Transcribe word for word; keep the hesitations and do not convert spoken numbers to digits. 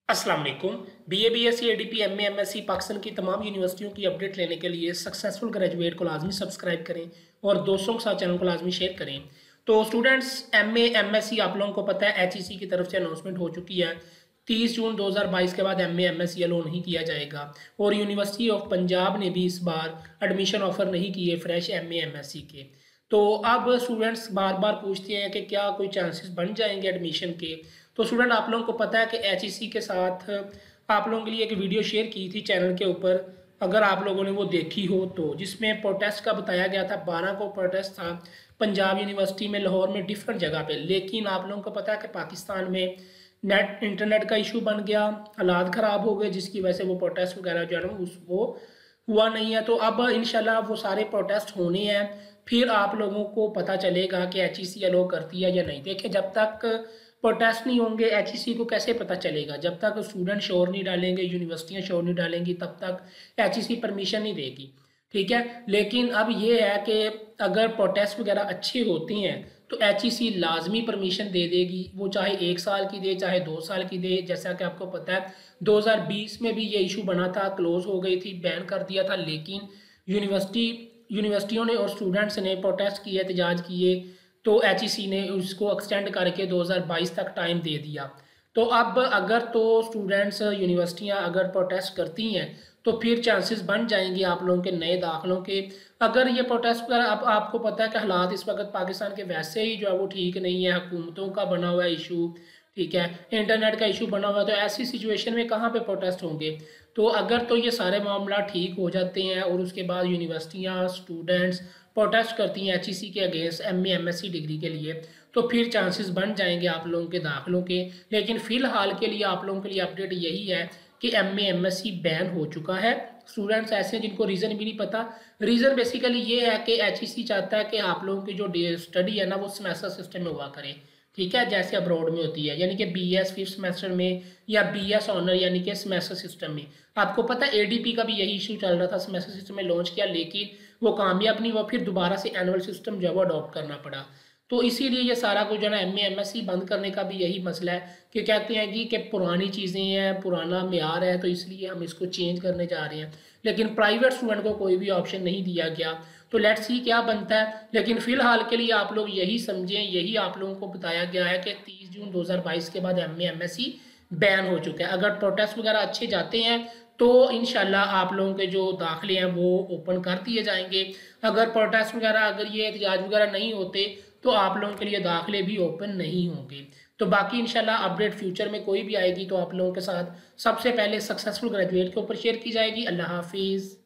अस्सलाम वालेकुम। BA, BSc, ADP, MA, MSc Pakistan की तमाम यूनिवर्सिटियों की अपडेट लेने के लिए सक्सेसफुल ग्रेजुएट को लाजमी सब्सक्राइब करें और दोस्तों के साथ चैनल को लाजमी शेयर करें। तो स्टूडेंट्स, एमए, एमएससी आप लोगों को पता है एचईसी की तरफ से अनाउंसमेंट हो चुकी है। तीस जून दो हज़ार बाईस के बाद एमए, एमएससी अलो नहीं किया जाएगा और यूनिवर्सिटी ऑफ पंजाब ने भी इस बार एडमिशन ऑफर नहीं किए फ्रेश एमए, एमएससी के। तो अब स्टूडेंट्स बार बार पूछते हैं कि क्या कोई चांसेस बन जाएंगे एडमिशन के। तो स्टूडेंट, आप लोगों को पता है कि एचईसी के साथ आप लोगों के लिए एक वीडियो शेयर की थी चैनल के ऊपर, अगर आप लोगों ने वो देखी हो तो, जिसमें प्रोटेस्ट का बताया गया था। बारह को प्रोटेस्ट था पंजाब यूनिवर्सिटी में, लाहौर में, डिफरेंट जगह पे। लेकिन आप लोगों को पता है कि पाकिस्तान में नेट इंटरनेट का इशू बन गया, हालात ख़राब हो गए, जिसकी वजह से वो प्रोटेस्ट वगैरह जो है ना उस वो हुआ नहीं है। तो अब इंशाल्लाह वो सारे प्रोटेस्ट होने हैं, फिर आप लोगों को पता चलेगा कि एचईसी अलो करती है या नहीं। देखिए, जब तक प्रोटेस्ट नहीं होंगे एचईसी को कैसे पता चलेगा? जब तक स्टूडेंट शोर नहीं डालेंगे, यूनिवर्सिटियां शोर नहीं डालेंगी, तब तक एचईसी परमिशन नहीं देगी। ठीक है, लेकिन अब ये है कि अगर प्रोटेस्ट वगैरह अच्छे होते हैं तो एचईसी लाजमी परमिशन दे देगी, वो चाहे एक साल की दे चाहे दो साल की दे। जैसा कि आपको पता है दो हज़ार बीस में भी ये इशू बना था, क्लोज हो गई थी, बैन कर दिया था। लेकिन यूनिवर्सिटी यूनिवर्सिटियों ने और स्टूडेंट्स ने प्रोटेस्ट किए, एहतजाज किए, तो एचईसी ने उसको एक्सटेंड करके दो हज़ार बाईस तक टाइम दे दिया। तो अब अगर तो स्टूडेंट्स यूनिवर्सिटियां अगर प्रोटेस्ट करती हैं तो फिर चांसेस बन जाएंगे आप लोगों के नए दाखिलों के। अगर ये प्रोटेस्ट वगैरह, अब आपको पता है कि हालात इस वक्त पाकिस्तान के वैसे ही जो है वो ठीक नहीं है, हुकूमतों का बना हुआ इशू, ठीक है, इंटरनेट का इशू बना हुआ है। तो ऐसी सिचुएशन में कहाँ पे प्रोटेस्ट होंगे? तो अगर तो ये सारे मामला ठीक हो जाते हैं और उसके बाद यूनिवर्सिटियाँ, स्टूडेंट्स प्रोटेस्ट करती हैं एचईसी के अगेंस्ट एमए, एमएससी डिग्री के लिए, तो फिर चांसेस बन जाएंगे आप लोगों के दाखिलों के। लेकिन फ़िलहाल के लिए आप लोगों के लिए अपडेट यही है कि एमए, एमएससी बैन हो चुका है। स्टूडेंट्स ऐसे हैं जिनको रीज़न भी नहीं पता। रीज़न बेसिकली ये है कि एचईसी चाहता है कि आप लोगों की जो स्टडी है ना वो सेमेस्टर सिस्टम में हुआ करे, ठीक है, जैसे अब्रॉड में होती है, यानी कि बीएस फिफ्थ सेमेस्टर में या बीएस ऑनर यानी कि सेमेस्टर सिस्टम में। आपको पता है एडीपी का भी यही इशू चल रहा था, सेमेस्टर सिस्टम में लॉन्च किया लेकिन वो कामयाब नहीं हुआ, फिर दोबारा से एनुअल सिस्टम जो है वो अडॉप्ट करना पड़ा। तो इसीलिए ये सारा कुछ जो है ना M A M S C बंद करने का भी यही मसला है कि कहते हैं कि, कि पुरानी चीज़ें हैं, पुराना मेयार है, तो इसलिए हम इसको चेंज करने जा रहे हैं। लेकिन प्राइवेट स्टूडेंट को कोई भी ऑप्शन नहीं दिया गया। तो लेट्स सी क्या बनता है। लेकिन फिलहाल के लिए आप लोग यही समझें, यही आप लोगों को बताया गया है कि तीस जून दो हज़ार बाईस के बाद M A M S C ban हो चुका है। अगर प्रोटेस्ट वगैरह अच्छे जाते हैं तो इंशाल्लाह आप लोगों के जो दाखिले हैं वो ओपन कर दिए जाएंगे। अगर प्रोटेस्ट वगैरह, अगर ये एहतजाज वगैरह नहीं होते तो आप लोगों के लिए दाखिले भी ओपन नहीं होंगे। तो बाकी इंशाल्लाह अपडेट फ्यूचर में कोई भी आएगी तो आप लोगों के साथ सबसे पहले सक्सेसफुल ग्रेजुएट के ऊपर शेयर की जाएगी। अल्लाह हाफिज़।